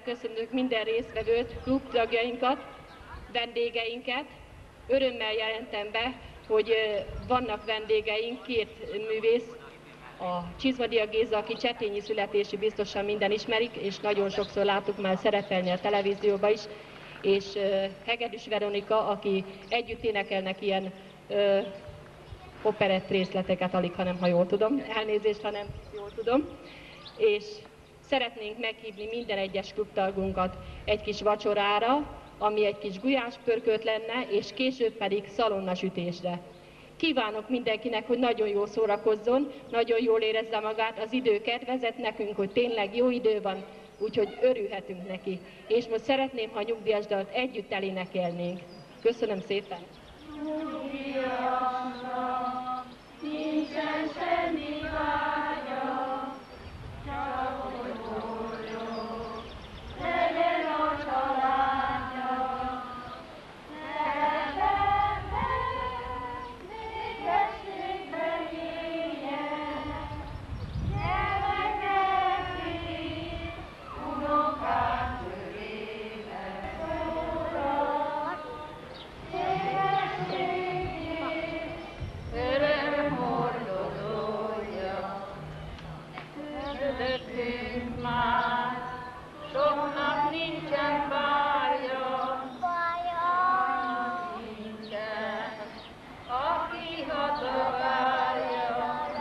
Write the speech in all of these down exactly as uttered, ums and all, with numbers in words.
köszönjük minden résztvevőt, klubtagjainkat, vendégeinket. Örömmel jelentem be, hogy vannak vendégeink, két művész, a Csizmadia Géza, aki csetényi születési, biztosan minden ismerik, és nagyon sokszor láttuk már szerepelni a televízióban is, és Hegedűs Veronika, aki együtt énekelnek ilyen ö, operett részleteket, alig, hanem ha jól tudom, elnézést, ha nem jól tudom, és szeretnénk meghívni minden egyes klubtagunkat egy kis vacsorára, ami egy kis gulyáspörkölt lenne, és később pedig szalonnasütésre. Kívánok mindenkinek, hogy nagyon jól szórakozzon, nagyon jól érezze magát, az idő kedvezett nekünk, hogy tényleg jó idő van, úgyhogy örülhetünk neki. És most szeretném, ha nyugdíjas dalt együtt elénekelnénk. Köszönöm szépen! Nyugdíjasnak nincsen semmi vágya, csak hogy boldog legyen a családja. Ebben népességben éljen, gyermek neki, unokák körében szólal. Érességét öröm hordozója, közöttünk már soknak nincsen bárja, nincsen, aki hatavárja,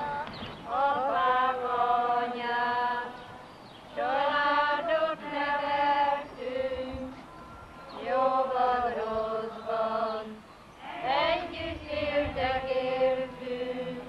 apák, anyák, családot neveltünk, jóban, rosszban, együtt éltek, éltünk,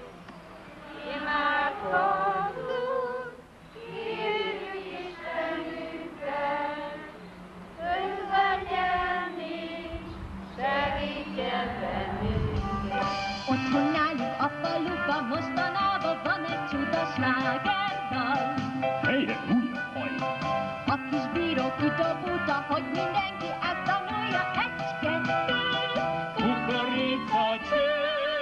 imádkozzunk, kérjük Istenünket, közvetjen mindig, segítsen bennünket. Otthon nálunk a faluban mostanában van egy csuda slágerdal. Helyre újra haj! A kis bíró kidobulta, hogy mindenki eltanulja egy-kettő. Kukorica cső!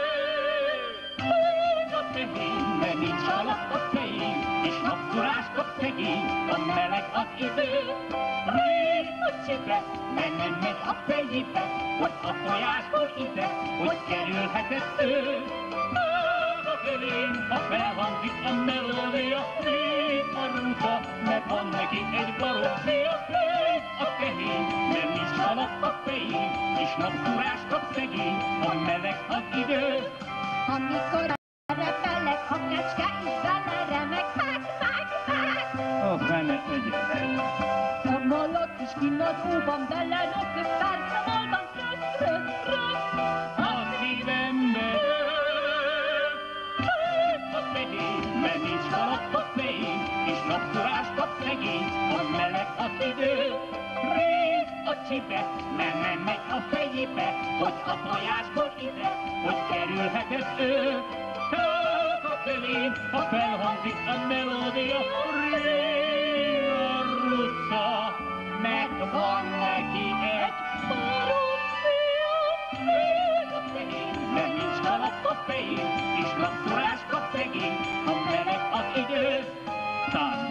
Húz a tehén, mert nincs alatt a fején, és napszulást kap szegény, a meleg az idő. Rég a csipe, mert nem megy a fejébe, hogy a tojásból ide, hogy kerülhetett ő. Maga felén, ha felhangzik a melódia, rég a rúta, mert van neki egy baromfia. Rég a tehén, mert nincs alatt a fején, és napszulást kap szegény, a meleg az idő. Amikor repelek, a kecske is vele remek, meg, meg, meg. A fene egyetek. A malak is kinadóban belerögtök, párszamolban rög, rög, rög. A szívembe dől. Rég a tehén, mert nincs alatt a fején, és napszulást kap szegény, a meleg az idő. Rég a csipe, mert nem megy a fejébe, hogy a tojásból ide, hogy kerülhetett ő. Csak a felén, ha felhangzik a melódia, rég a rucca, mert van neki egy baromfia. Rég a tehén, mert nincs alatt a fején, és napszulást kap szegény, ha meleg az idő. Tánc!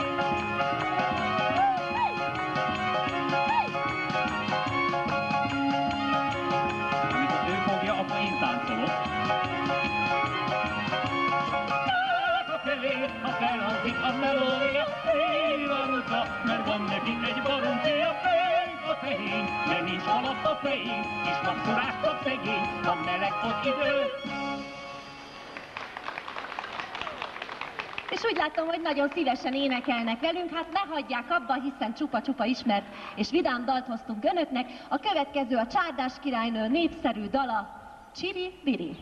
Amikor ő fogja, akkor én táncolok. A felé, ha felhangzik a melódia, rég a rucca, mert van neki egy baromfia. Rég a tehén, mert nincs alatt a fején, és napszulást kap szegény, ha meleg az idő. És úgy látom, hogy nagyon szívesen énekelnek velünk, hát ne hagyják abba, hiszen csupa-csupa ismert és vidám dalt hoztunk önöknek. A következő a Csárdás királynő népszerű dala, Csiri Biri.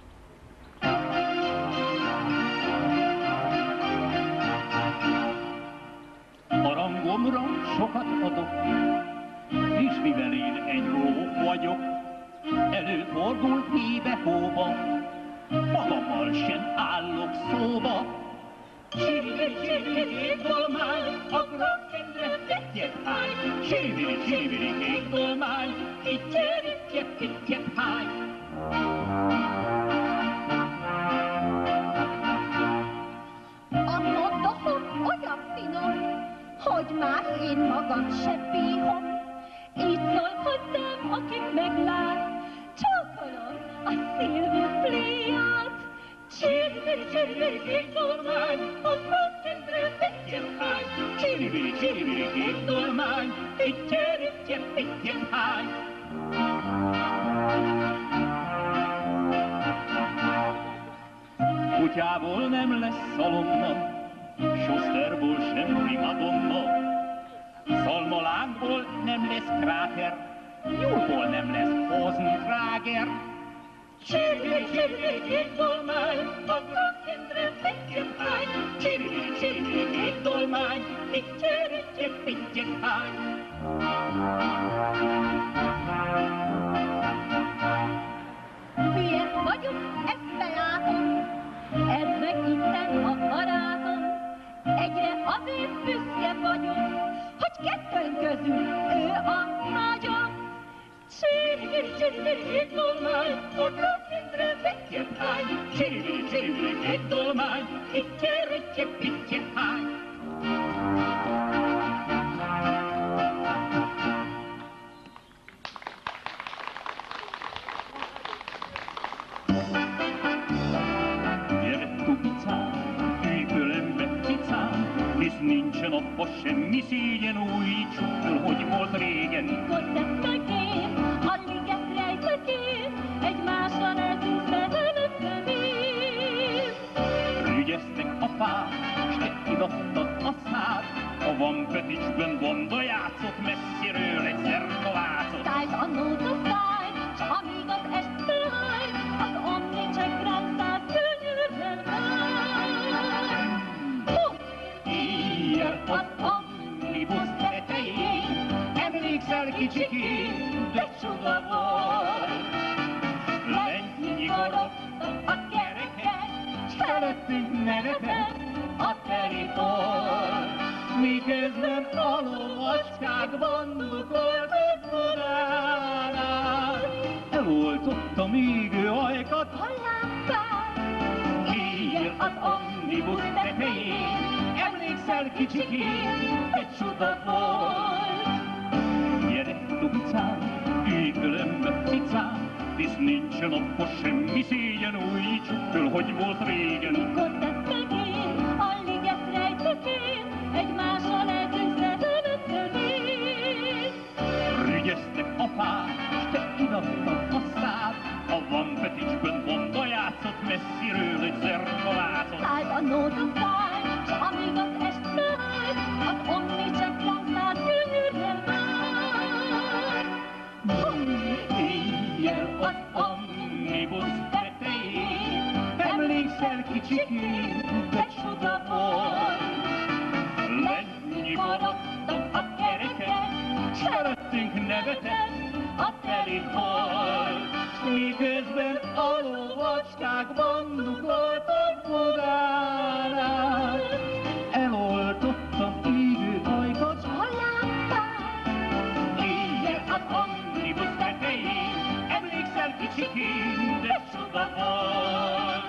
Harangomra sokat adok, és mivel én egy ló vagyok, előfordul híve-hóba, magammal sem állok szóba. Csiri-biri, csiri-biri, kék dolmány, a grafkendre tettyet hány. Csiri-biri, csiri-biri, kék dolmány, kittyet, kittyet, hány. A motoszom olyan finom, hogy már én magam se bírom. Így szól hozzám, akit meglát, csókolom a szilvifléját. Csiribiri, csiribiri, két dolmány, a frankendre fittyen hány. Csiribiri, csiribiri, két dolmány, fittyen, fittyen, fittyen hány. Kutyából nem lesz szalonna, Soszterból sem primadonna, Szalmalánkból nem lesz kráter, Júlból nem lesz Hozentráger. Csiribiri, csiribiri, két dolmány, a frankendre fittyen hány. Csiribiri, csiribiri, két dolmány, fittyen, fittyen, fittyen hány. Hülye vagyok, ezt belátom, ez meg innen a barátom. Egyre azért büszke vagyok, hogy kettőnk közül ő a nagyobb. Csiribiri, csiribiri, két dolmány, a frankendre fittyen hány. Csiribiri, csiribiri, két dolmány, fittyen, fittyen, fittyen hány. Hisz nincsen abba semmi szégyen, újítsuk föl, hogy volt régen. mikor tettek én, a liget rejtett én, egymásra eltűnve önökre én. Rügyeztek a fák, s te idattad a szád, a Van Peticsben Vanda játszott messziről egy szerkalácot. Szállt a nóta száj, s amíg az est fölhajt, az omnicsek ránszát könnyűrrel vár. Éjjel az omnibus tetején, emlékszel kicsikén, de csuda volt. Lenyigorodtak a kerekek, s felettünk nevetett a telitól. Miközben a lovacskák bandukoltak Budánál, eloltotta még ő ajkat a lámpán. Éjjel az omnibus tetején, emlékszel kicsikén, egy csuda volt. Gyere, Dubicám, ülj különbe, cicám, hisz nincsen abba semmi szégyen, újítsuk föl, hogy volt régen. Mikor tettek én, a liget rejtett én, egymással eltűnve önökre én. Rügyeztek a fák, s te idattad a szád, a Van Peticsben Vanda játszott messziről egy zerkalácot. Szállt a nóta száj, s amíg az est fölhajt, az omnicsek ránszát könnyűrrel vár. Éjjel az omnibus tetején, emlékszel kicsikén, de csuda volt. Lenyigorodtak a kerekek, s felettünk nevetett a telithal. S miközben a lovacskák bandukoltak Budánál, eloltottam égő ajkat A lámpán, éjjel az omnibus tetején, emlékszel kicsikén, de csuda volt.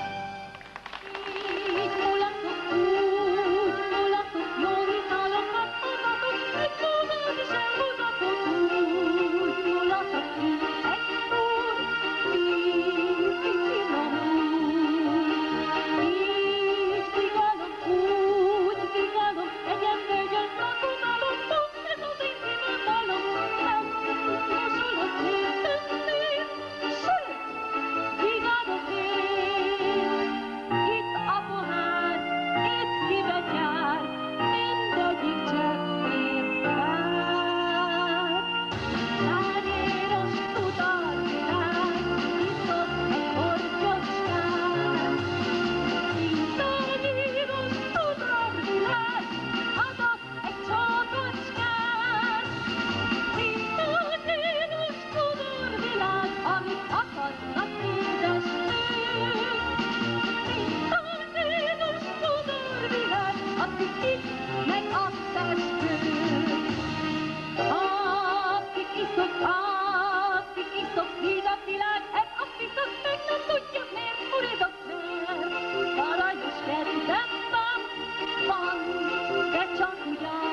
így mulatok, úgy mulatok, jól italokat hozatok, egy szóval sem hozatok, úgy mulatok, így egy úr, így finomul. Így vigálom, úgy vigálom, egy embergyen rakodalom, ez az én finomálom, nem mosolok néztetném, sőt, vigálok én. Itt a pohár, itt szívet jár, mindegyik cseppért vár. Lányéros tudalvilág, iszok egy kortyocskát. Lányéros tudalvilág, adok egy csókocskát. Lányéros tudalvilág, amit akarnak édes nők. Lányéros tudalvilág, akik itt meg a festők. Akik iszok, akik iszok, így a világ, ez a piszok, meg nem tudja, miért furizok, mert aranyos kedvem van, van, de csak ugyan.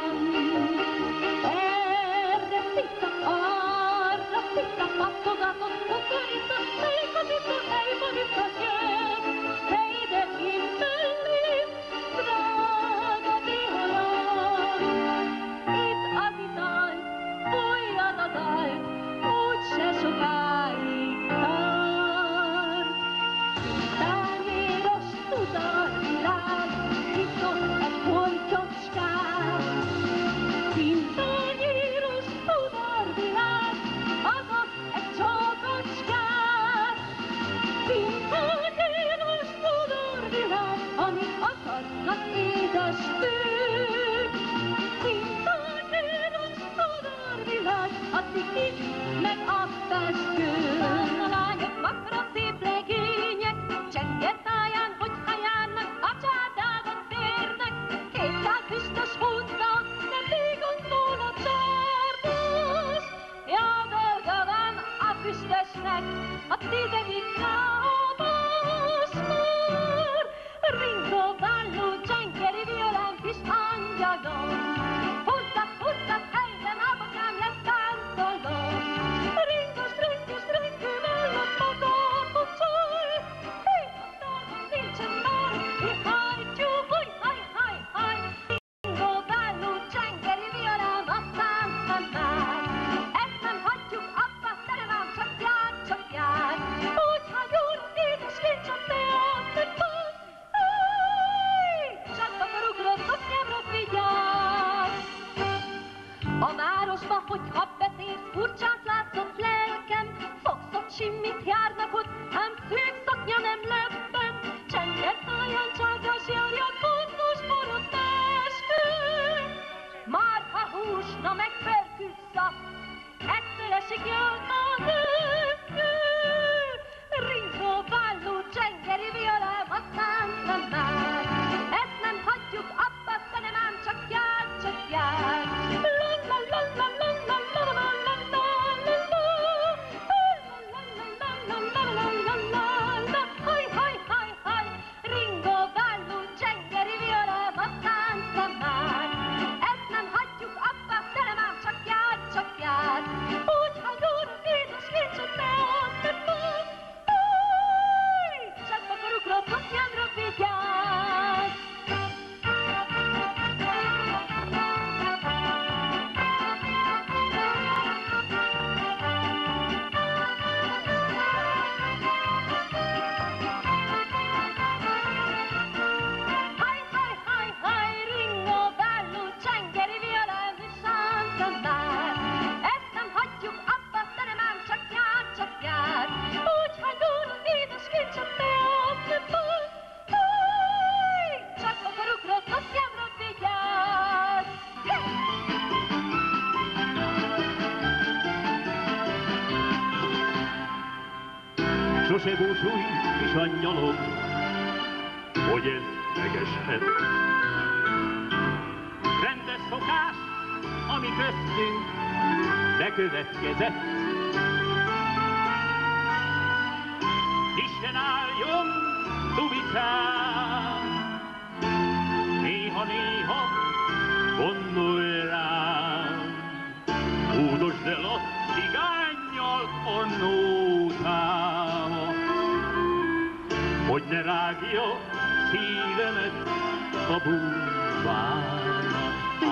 sose búsulj, kis angyalok, hogy ez megeshet. Rendes szokás, ami köztünk bekövetkezett. Isten álljon, Dubicám, néha-néha gondolj rám, hódosd el a cigánnyal a nótámat, hogy ne rágja szívemet a búvárnak.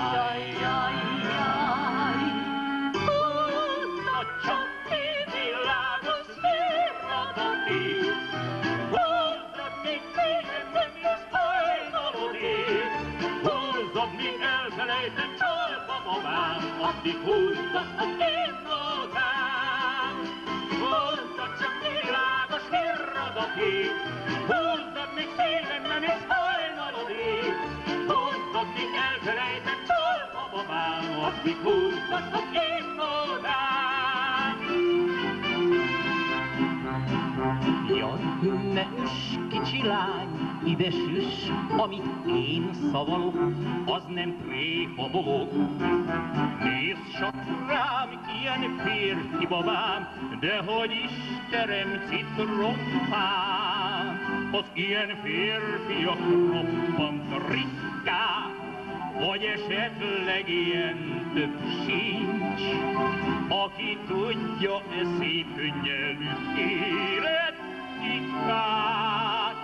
Ajjajjaj, húzza csak ki világos féradatig, húzzad, még szívemben is hajnalodik, húzzad, még elfelejtem csalpa mamám, addig húzzad az én nótám. Húzzad csak világos féradatig, húzzad, még szívemben is hajnalodik, húzzad, még elfelejtem csalpa mamám, addig húzzad az én nótám. Jaj, ne üss, kicsi lány, ide süss, amit én szavalok, az nem tréfa dolog. Nézd csak rám, ilyen férfi babám, dehogy is terem citrompám. Az ilyen férfiak roppant ritkák, vagy esetleg ilyen több sincs, aki tudja e szép könnyelmű élet titkát,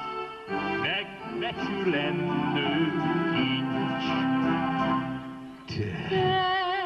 megbecsülendő kincs. Te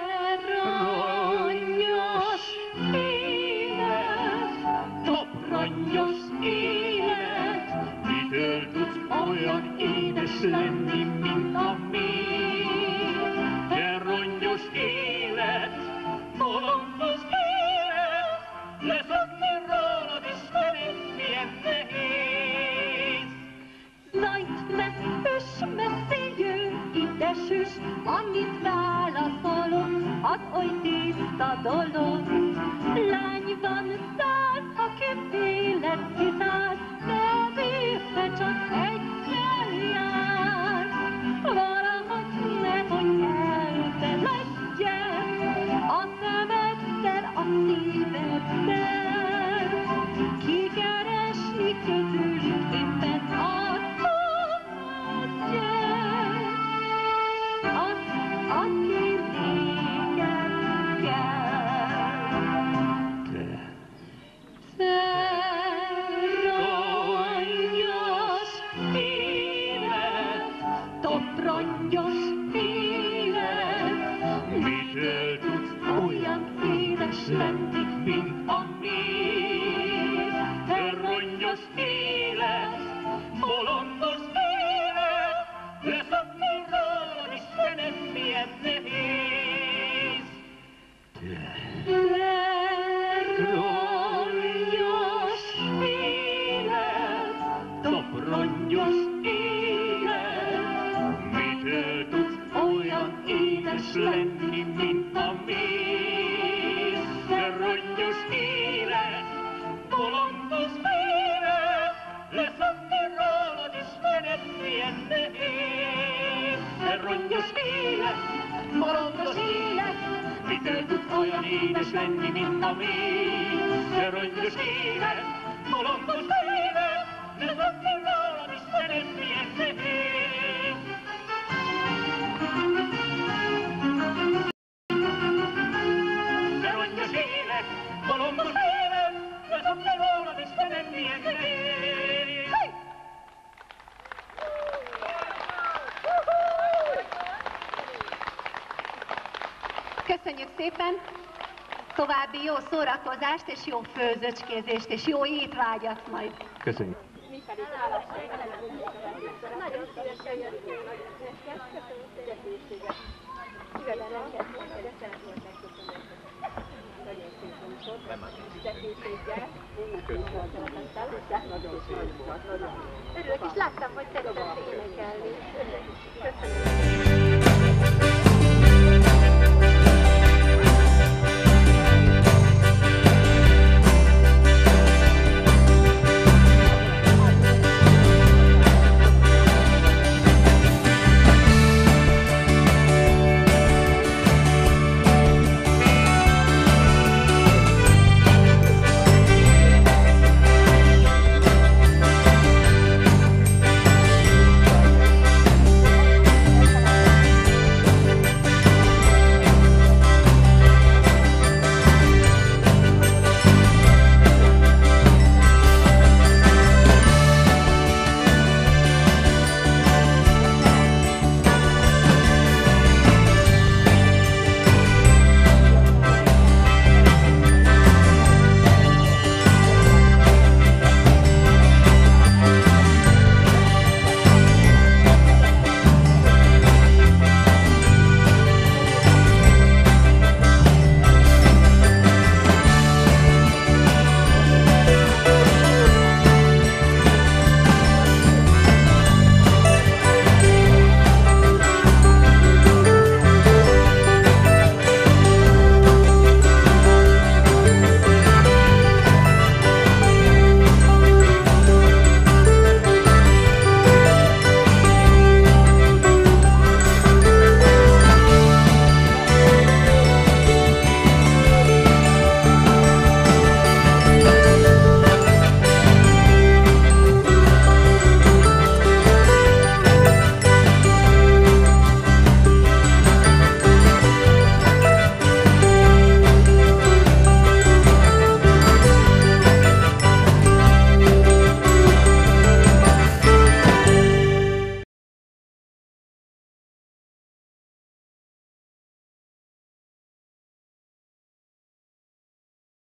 rongyos élet, topronyos élet, mitől tudsz olyan édes lenni, mint a mi? Te rongyos élet, bolondos élet, leszokni rólad ismerem, milyen nehéz. Zajt ne üss, messziről ide süss, amit válaszolok, az oly tiszta dolog. Lány van száz, aki félet kiszáll, de vissza csak egyszer jár. Valahogy nehogy elfeledjen a szemeddel, a szíveddel. Kikeresni közülük éppen azt fogadjen, azt, aki néked kell. Te rongyos élet, toprongyos élet, Mitől tudsz olyan édes lenni, mint a mi? Te rongyos élet, bolondos élet, leszokni rólad ismerem, milyen nehéz. te rongyos élet, Topronyos élet, mitől tudsz olyan édes lenni, mint a mi? Te rongyos élet, bolondos élet, leszokni rólad ismered, milyen nehéz. Te rongyos élet, bolondos élet, mitől tudsz olyan édes lenni, mint a mi? Te rongyos élet, bolondos élet, leszokni rólad ismered, milyen nehéz. Te rongyos élet, bolondos élet, leszokni rólad ismered, milyen nehéz. Köszönjük szépen! További jó szórakozást és jó főzöcskézést és jó étvágyat majd! Köszönjük. Nagyon szívesen jöttünk, nagyon szívesen. Köszönöm szépen. Szívesen neked, de szeretnék megköszönni. Nagyon szép műsor. Szépséggel. Nagyon szép volt. Örülök, és láttam, hogy szeretett énekelni.